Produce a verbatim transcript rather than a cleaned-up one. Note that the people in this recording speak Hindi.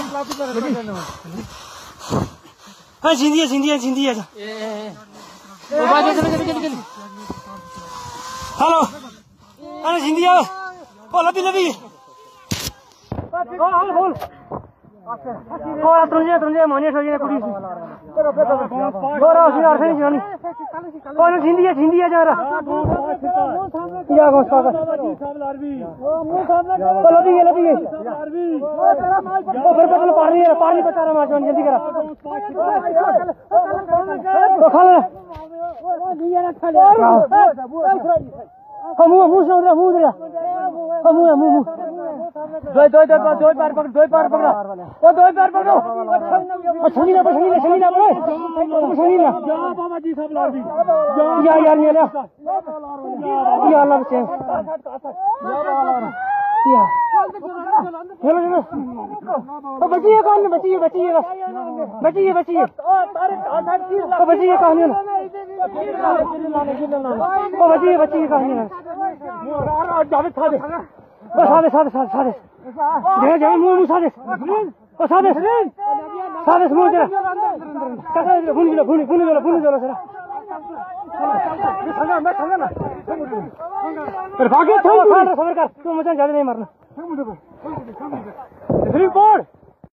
हाँ जिंदी है जिंदी है जिंदी है हेलो अरे जिंदी है ओ लबी लबी बोल और तुझे तुझे मानिए सोचिए कुड़ी और उसी अर्थ नहीं जानी और जिंदी है जिंदी है जा रहा क्या गोस्ता का ओ लबी है लबी है ओ फिर पतल पार नहीं है पार नहीं बचा रहा मार जल्दी करा तो खा ले हम मुंह से उधर मुंह उधर हम मुंह मुंह दो दो दो दो पैर पकड़ दो पैर पकड़ो ओ दो पैर पकड़ो अच्छा नहीं ना अच्छा नहीं अच्छा नहीं ना बोले अच्छा नहीं ना या बाबा जी सब लाल जी या यार ये ले या अल्लाह बचे या चलो चलो ओ बची है कौन बची है बची है बची है बची है ओ बची है कहानी ओ बची है बची है कहानी जावेद था दे ओ सादे सादे सादे सादे दे जा मुंह मुंह सादे ओ सादे सादे मुंह जरा कैसे भूल गया भूल भूल गया भूल गया जरा ठंडा मैं ठंडा ना पर भागे थोड़ा खा सबर कर तू मुझे ज्यादा नहीं मारना रिपोर्ट